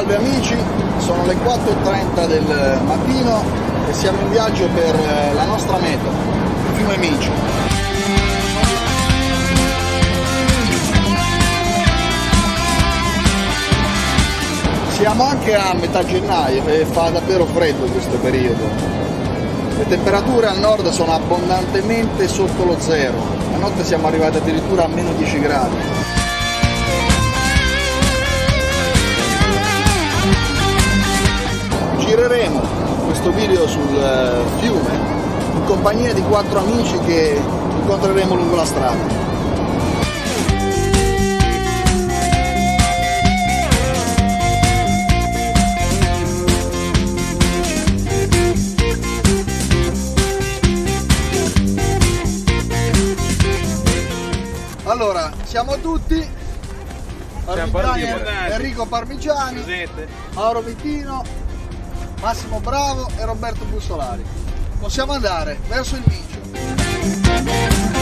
Salve amici, sono le 4:30 del mattino e siamo in viaggio per la nostra meta, il fiume Mincio. Siamo anche a metà gennaio e fa davvero freddo questo periodo. Le temperature al nord sono abbondantemente sotto lo zero, a notte siamo arrivati addirittura a meno 10 gradi. Gireremo questo video sul fiume in compagnia di 4 amici che incontreremo lungo la strada. Allora, siamo tutti, Enrico Parmigiani, Mauro Mittino, Massimo Bravo e Roberto Bussolari. Possiamo andare verso il Mincio.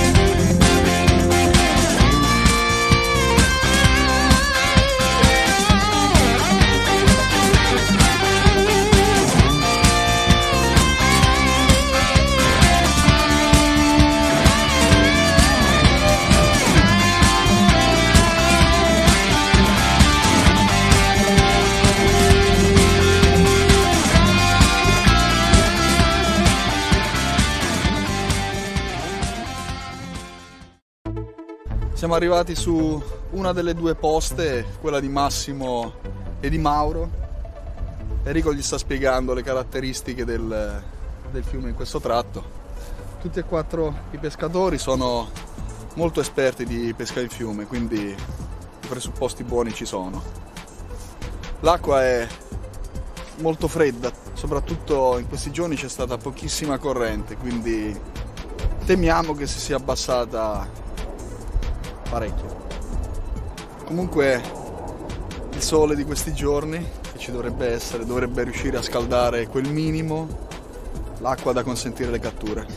Siamo arrivati su una delle due poste, quella di Massimo e di Mauro. Enrico gli sta spiegando le caratteristiche del fiume in questo tratto. Tutti e 4 i pescatori sono molto esperti di pesca in fiume, quindi i presupposti buoni ci sono. L'acqua è molto fredda, soprattutto in questi giorni c'è stata pochissima corrente, quindi temiamo che si sia abbassata parecchio. Comunque il sole di questi giorni che ci dovrebbe essere dovrebbe riuscire a scaldare quel minimo, l'acqua da consentire le catture.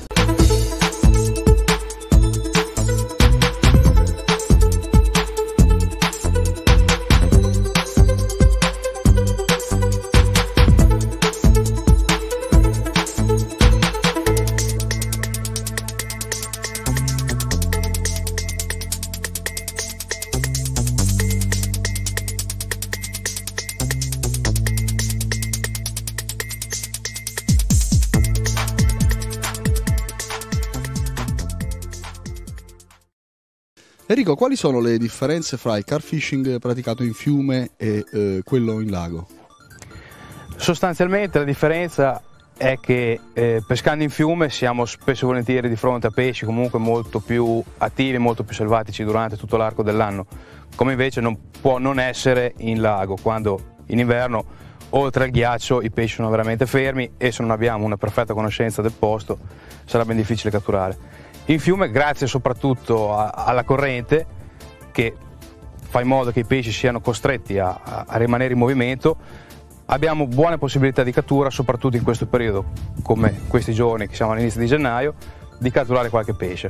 Enrico, quali sono le differenze fra il carp fishing praticato in fiume e quello in lago? Sostanzialmente la differenza è che pescando in fiume siamo spesso e volentieri di fronte a pesci comunque molto più attivi, molto più selvatici durante tutto l'arco dell'anno, come invece non può non essere in lago, quando in inverno oltre al ghiaccio i pesci sono veramente fermi e se non abbiamo una perfetta conoscenza del posto sarà ben difficile catturare. In fiume, grazie soprattutto alla corrente che fa in modo che i pesci siano costretti a rimanere in movimento, abbiamo buone possibilità di cattura, soprattutto in questo periodo, come questi giorni che siamo all'inizio di gennaio, di catturare qualche pesce.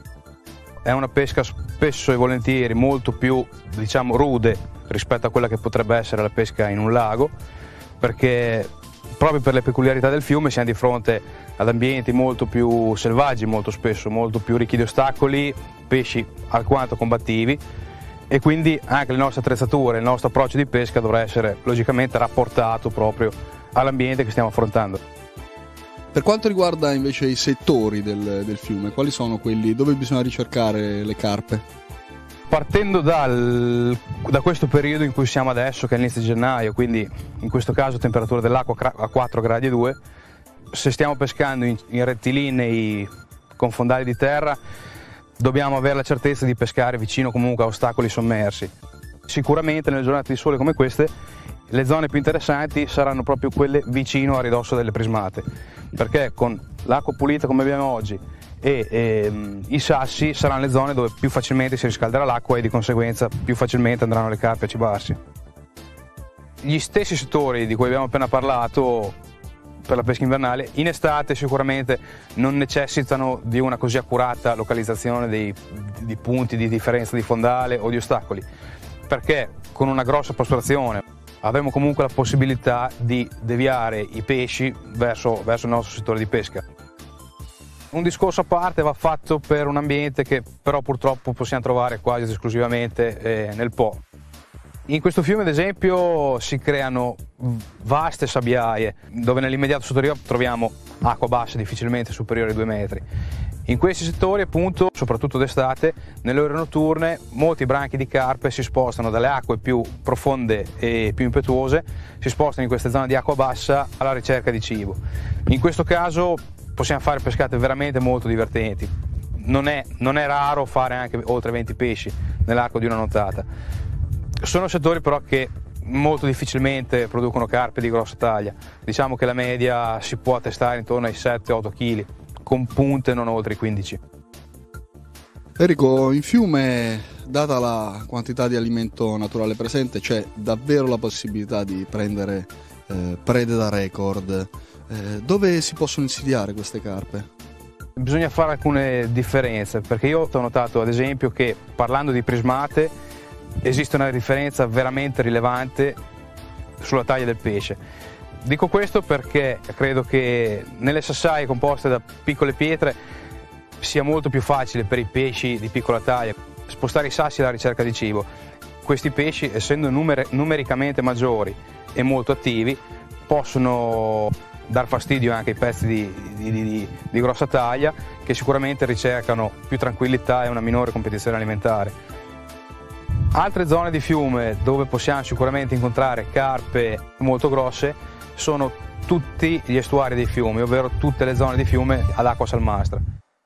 È una pesca spesso e volentieri molto più, diciamo, rude rispetto a quella che potrebbe essere la pesca in un lago, perché proprio per le peculiarità del fiume siamo di fronte ad ambienti molto più selvaggi, molto spesso molto più ricchi di ostacoli, pesci alquanto combattivi, e quindi anche le nostre attrezzature, il nostro approccio di pesca dovrà essere logicamente rapportato proprio all'ambiente che stiamo affrontando. Per quanto riguarda invece i settori del fiume, quali sono quelli dove bisogna ricercare le carpe? Partendo da questo periodo in cui siamo adesso, che è l'inizio di gennaio, quindi in questo caso temperatura dell'acqua a 4,2 gradi, se stiamo pescando in rettilinei con fondali di terra dobbiamo avere la certezza di pescare vicino comunque a ostacoli sommersi. Sicuramente nelle giornate di sole come queste le zone più interessanti saranno proprio quelle vicino a ridosso delle prismate, perché con l'acqua pulita come abbiamo oggi e i sassi saranno le zone dove più facilmente si riscalderà l'acqua e di conseguenza più facilmente andranno le carpe a cibarsi. Gli stessi settori di cui abbiamo appena parlato per la pesca invernale, in estate sicuramente non necessitano di una così accurata localizzazione di punti di differenza di fondale o di ostacoli, perché con una grossa posturazione avremo comunque la possibilità di deviare i pesci verso il nostro settore di pesca. Un discorso a parte va fatto per un ambiente che però purtroppo possiamo trovare quasi esclusivamente nel Po. In questo fiume, ad esempio, si creano vaste sabbiaie, dove nell'immediato sottoriva troviamo acqua bassa difficilmente superiore ai 2 metri. In questi settori, appunto, soprattutto d'estate, nelle ore notturne, molti branchi di carpe si spostano dalle acque più profonde e più impetuose, si spostano in queste zone di acqua bassa alla ricerca di cibo. In questo caso possiamo fare pescate veramente molto divertenti. Non è raro fare anche oltre 20 pesci nell'arco di una nottata. Sono settori però che molto difficilmente producono carpe di grossa taglia. Diciamo che la media si può attestare intorno ai 7-8 kg, con punte non oltre i 15. Enrico, in fiume, data la quantità di alimento naturale presente, c'è davvero la possibilità di prendere prede da record. Dove si possono insidiare queste carpe? Bisogna fare alcune differenze, perché io ho notato ad esempio che, parlando di prismate, esiste una differenza veramente rilevante sulla taglia del pesce. Dico questo perché credo che nelle sassaie composte da piccole pietre sia molto più facile per i pesci di piccola taglia spostare i sassi alla ricerca di cibo. Questi pesci, essendo numericamente maggiori e molto attivi, possono dar fastidio anche ai pezzi di grossa taglia, che sicuramente ricercano più tranquillità e una minore competizione alimentare. Altre zone di fiume dove possiamo sicuramente incontrare carpe molto grosse sono tutti gli estuari dei fiumi, ovvero tutte le zone di fiume ad acqua salmastra.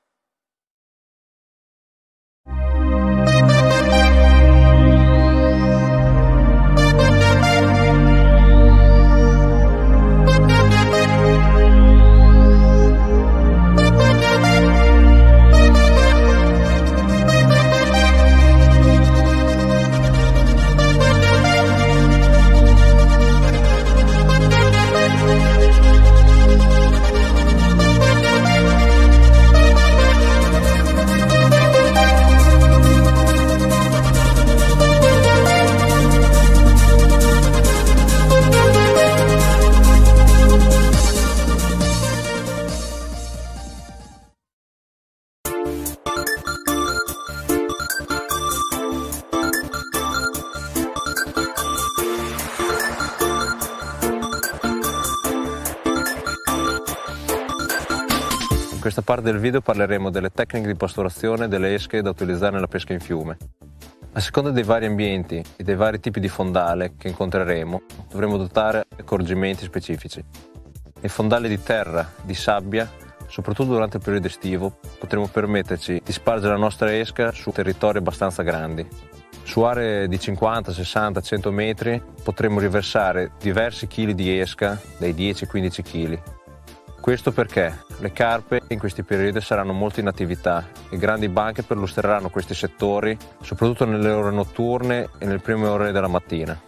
In questa parte del video parleremo delle tecniche di pasturazione delle esche da utilizzare nella pesca in fiume. A seconda dei vari ambienti e dei vari tipi di fondale che incontreremo, dovremo adottare accorgimenti specifici. Nei fondali di terra, di sabbia, soprattutto durante il periodo estivo, potremo permetterci di spargere la nostra esca su territori abbastanza grandi. Su aree di 50, 60, 100 metri potremo riversare diversi chili di esca, dai 10 ai 15 kg. Questo perché le carpe in questi periodi saranno molto in attività e grandi banche perlustreranno questi settori, soprattutto nelle ore notturne e nelle prime ore della mattina.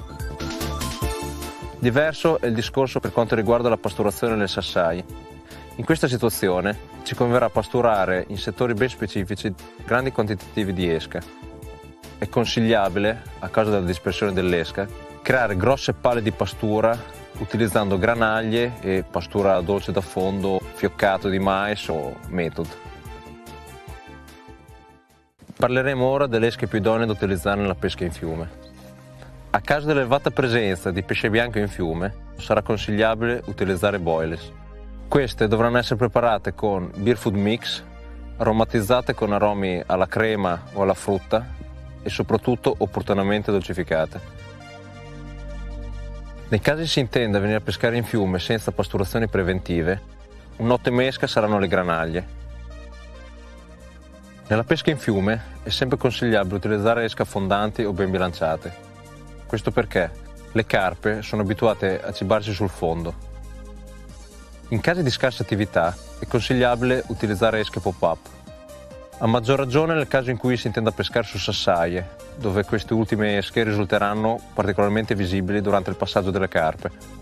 Diverso è il discorso per quanto riguarda la pasturazione nelle sassaie. In questa situazione ci converrà pasturare in settori ben specifici grandi quantitativi di esca. È consigliabile, a causa della dispersione dell'esca, creare grosse palle di pastura utilizzando granaglie e pastura dolce da fondo, fioccato di mais o method. Parleremo ora delle esche più idonee da utilizzare nella pesca in fiume. A causa dell'elevata presenza di pesce bianco in fiume, sarà consigliabile utilizzare boilies. Queste dovranno essere preparate con beer food mix, aromatizzate con aromi alla crema o alla frutta e soprattutto opportunamente dolcificate. Nei casi si intenda venire a pescare in fiume senza pasturazioni preventive, un'ottima esca saranno le granaglie. Nella pesca in fiume è sempre consigliabile utilizzare esche affondanti o ben bilanciate. Questo perché le carpe sono abituate a cibarsi sul fondo. In casi di scarsa attività è consigliabile utilizzare esche pop-up. A maggior ragione nel caso in cui si intenda pescare su sassaie, dove queste ultime esche risulteranno particolarmente visibili durante il passaggio delle carpe.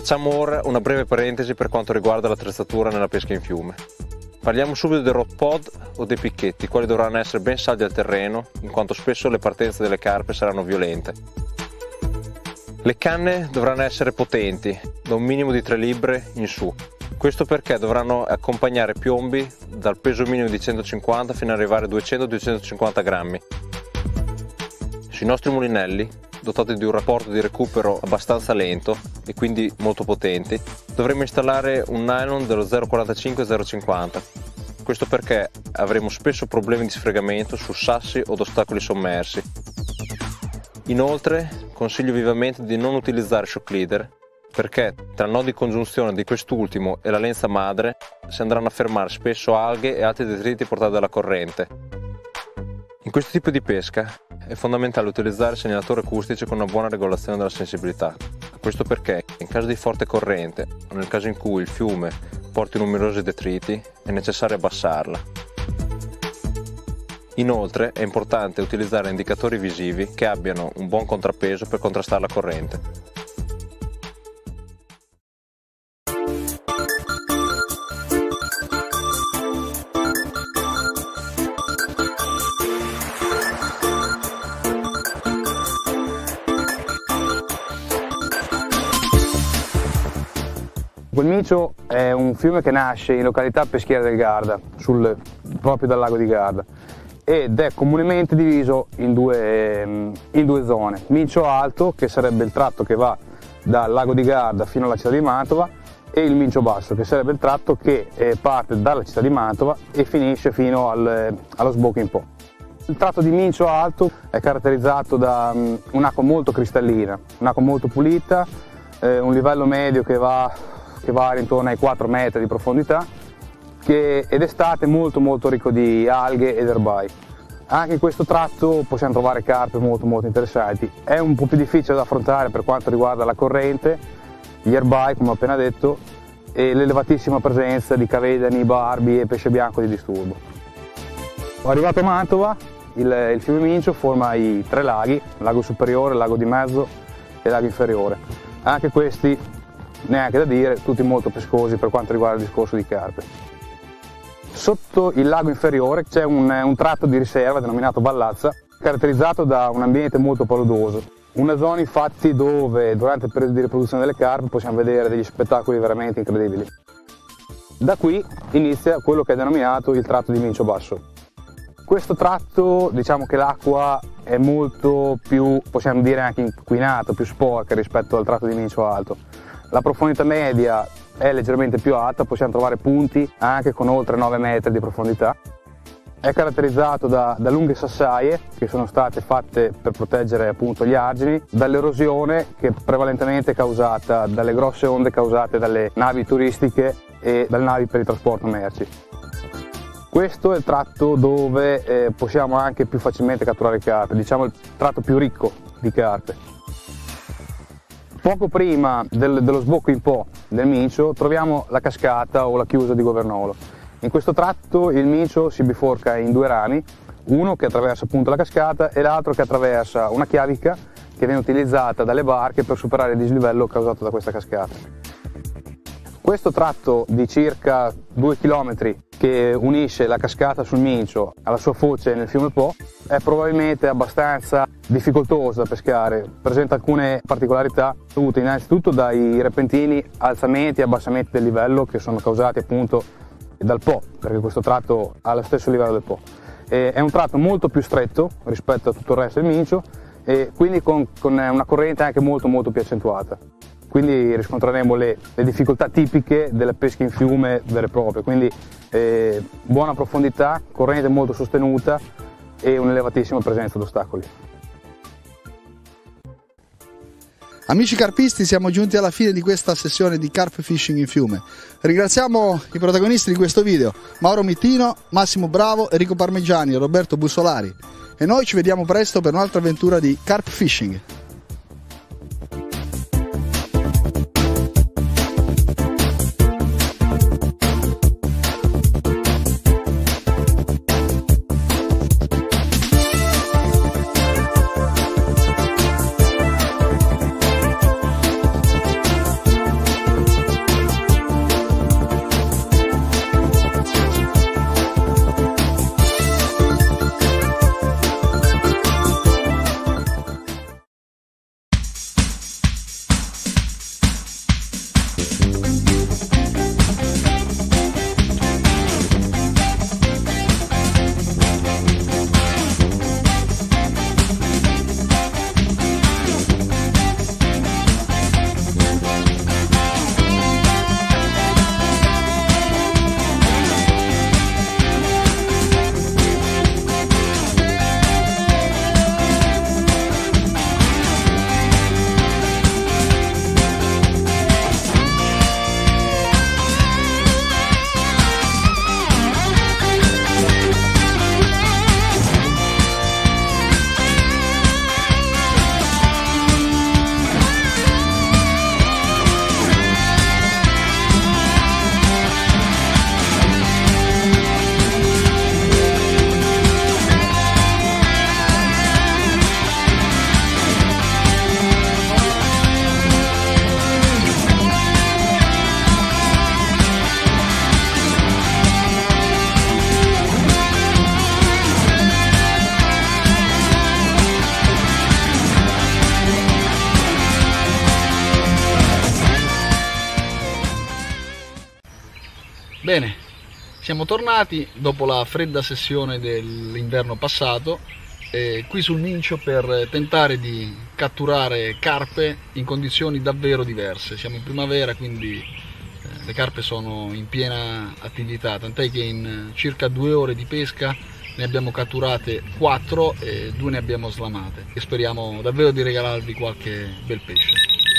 Facciamo ora una breve parentesi per quanto riguarda l'attrezzatura nella pesca in fiume. Parliamo subito del rod pod o dei picchetti, i quali dovranno essere ben saldi al terreno, in quanto spesso le partenze delle carpe saranno violente. Le canne dovranno essere potenti, da un minimo di 3 libbre in su. Questo perché dovranno accompagnare piombi dal peso minimo di 150 fino ad arrivare a 200-250 grammi. Sui nostri mulinelli, dotati di un rapporto di recupero abbastanza lento e quindi molto potenti, dovremo installare un nylon dello 0,45-0,50. Questo perché avremo spesso problemi di sfregamento su sassi o ostacoli sommersi. Inoltre, consiglio vivamente di non utilizzare shock leader, perché tra il nodo di congiunzione di quest'ultimo e la lenza madre si andranno a fermare spesso alghe e altri detriti portati dalla corrente. In questo tipo di pesca è fondamentale utilizzare segnalatori acustici con una buona regolazione della sensibilità. Questo perché in caso di forte corrente o nel caso in cui il fiume porti numerosi detriti è necessario abbassarla. Inoltre è importante utilizzare indicatori visivi che abbiano un buon contrappeso per contrastare la corrente. Il Mincio è un fiume che nasce in località peschiera del Garda, proprio dal lago di Garda, ed è comunemente diviso in due zone. Mincio Alto, che sarebbe il tratto che va dal lago di Garda fino alla città di Mantova, e il Mincio Basso, che sarebbe il tratto che parte dalla città di Mantova e finisce fino allo sbocco in Po. Il tratto di Mincio Alto è caratterizzato da un'acqua molto cristallina, un'acqua molto pulita, un livello medio che va intorno ai 4 metri di profondità, ed estate molto ricco di alghe ed erbai. Anche in questo tratto possiamo trovare carpe molto interessanti. È un po' più difficile da affrontare per quanto riguarda la corrente, gli erbai come ho appena detto, e l'elevatissima presenza di cavedani, barbi e pesce bianco di disturbo. Arrivato a Mantova, il fiume Mincio forma i 3 laghi, lago superiore, lago di mezzo e lago inferiore. Anche questi, neanche da dire, tutti molto pescosi per quanto riguarda il discorso di carpe. Sotto il lago inferiore c'è un tratto di riserva denominato Ballazza, caratterizzato da un ambiente molto paludoso. Una zona infatti dove durante il periodo di riproduzione delle carpe possiamo vedere degli spettacoli veramente incredibili. Da qui inizia quello che è denominato il tratto di Mincio Basso. Questo tratto, diciamo che l'acqua è molto più, possiamo dire anche inquinata, più sporca rispetto al tratto di Mincio Alto. La profondità media è leggermente più alta, possiamo trovare punti anche con oltre 9 metri di profondità. È caratterizzato da lunghe sassaie che sono state fatte per proteggere appunto gli argini, dall'erosione che prevalentemente è causata dalle grosse onde causate dalle navi turistiche e dalle navi per il trasporto merci. Questo è il tratto dove possiamo anche più facilmente catturare carpe, diciamo il tratto più ricco di carpe. Poco prima dello sbocco in Po del Mincio troviamo la cascata o la chiusa di Governolo. In questo tratto il Mincio si biforca in 2 rami, uno che attraversa appunto la cascata e l'altro che attraversa una chiavica che viene utilizzata dalle barche per superare il dislivello causato da questa cascata. Questo tratto di circa 2 km che unisce la cascata sul Mincio alla sua foce nel fiume Po è probabilmente abbastanza difficoltoso da pescare, presenta alcune particolarità dovute innanzitutto dai repentini alzamenti e abbassamenti del livello che sono causati appunto dal Po, perché questo tratto ha lo stesso livello del Po. È un tratto molto più stretto rispetto a tutto il resto del Mincio e quindi con una corrente anche molto più accentuata. Quindi riscontreremo le difficoltà tipiche delle pesche in fiume vere e proprie, quindi buona profondità, corrente molto sostenuta e un'elevatissima presenza di ostacoli. Amici carpisti, siamo giunti alla fine di questa sessione di carp fishing in fiume. Ringraziamo i protagonisti di questo video, Mauro Mittino, Massimo Bravo, Enrico Parmigiani e Roberto Bussolari. E noi ci vediamo presto per un'altra avventura di carp fishing. Bene, siamo tornati dopo la fredda sessione dell'inverno passato, qui sul Mincio per tentare di catturare carpe in condizioni davvero diverse. Siamo in primavera, quindi le carpe sono in piena attività, tant'è che in circa 2 ore di pesca ne abbiamo catturate 4 e 2 ne abbiamo slamate. E speriamo davvero di regalarvi qualche bel pesce.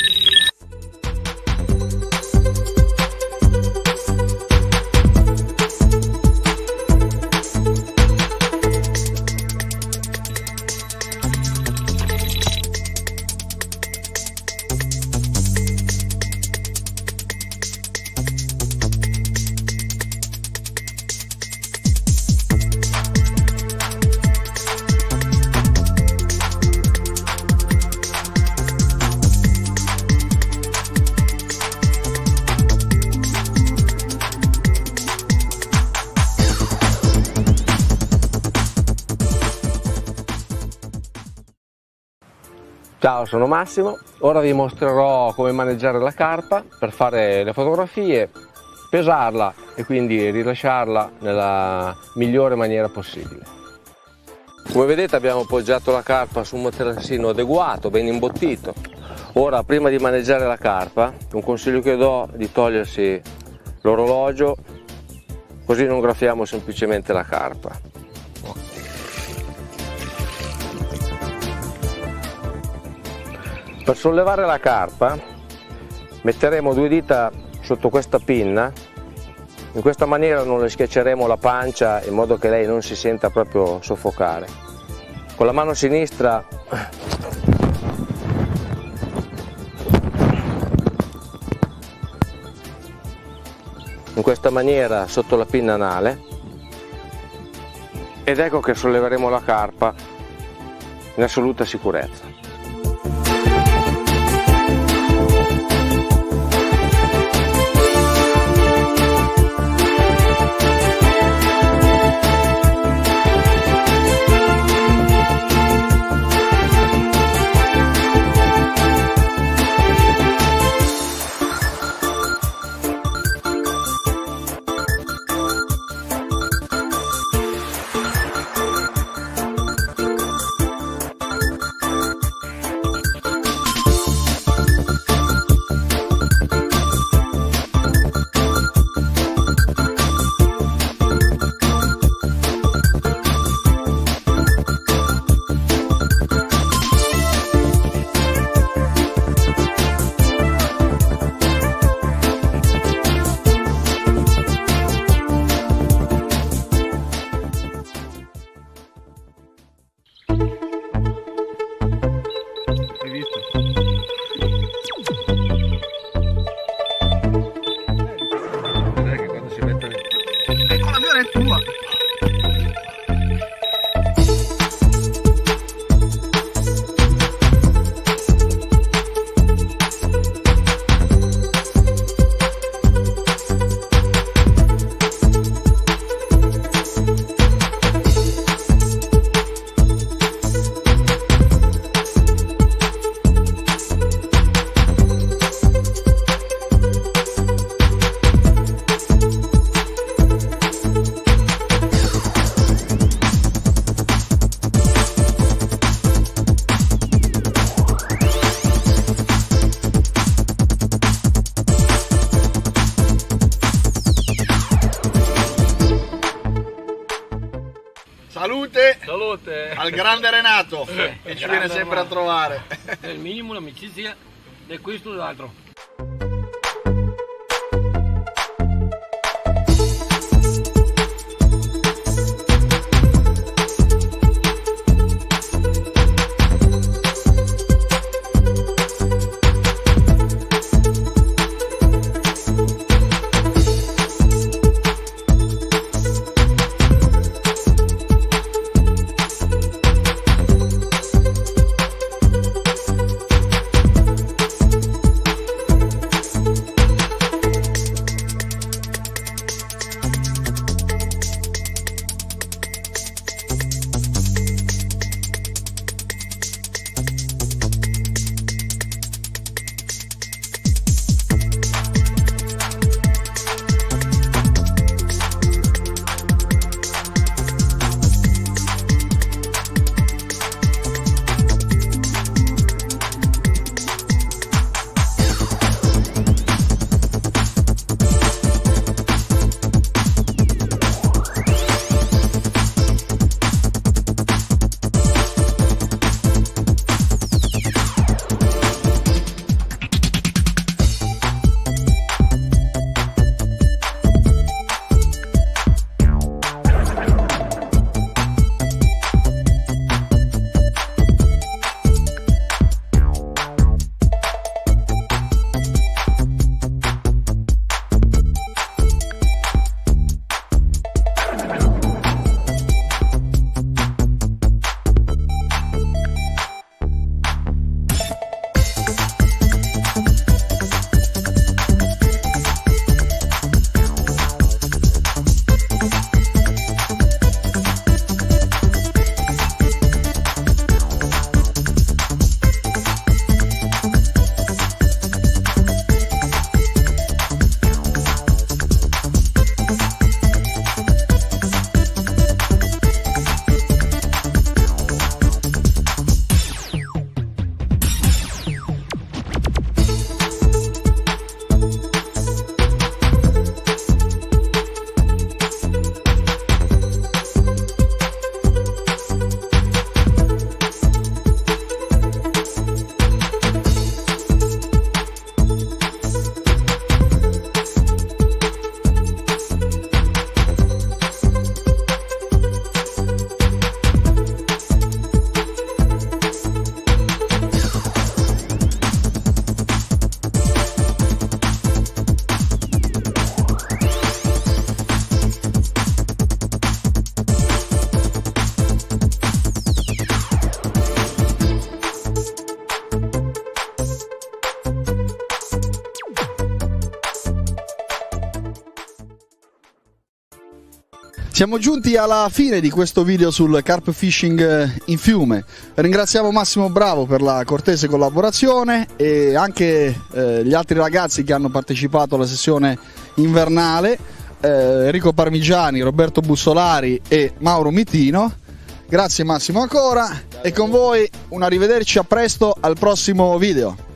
Ciao, sono Massimo, ora vi mostrerò come maneggiare la carpa per fare le fotografie, pesarla e quindi rilasciarla nella migliore maniera possibile. Come vedete abbiamo poggiato la carpa su un materassino adeguato, ben imbottito. Ora, prima di maneggiare la carpa, un consiglio che do è di togliersi l'orologio, così non graffiamo semplicemente la carpa. Per sollevare la carpa metteremo 2 dita sotto questa pinna, in questa maniera non le schiacceremo la pancia in modo che lei non si senta proprio soffocare. Con la mano sinistra in questa maniera sotto la pinna anale ed ecco che solleveremo la carpa in assoluta sicurezza. Salute! Salute! Al grande Renato, che ci viene sempre a trovare. È il minimo l'amicizia di questo e l'altro. Siamo giunti alla fine di questo video sul carp fishing in fiume. Ringraziamo Massimo Bravo per la cortese collaborazione e anche gli altri ragazzi che hanno partecipato alla sessione invernale, Enrico Parmigiani, Roberto Bussolari e Mauro Mitino. Grazie Massimo ancora. Grazie. E con voi un arrivederci, a presto al prossimo video.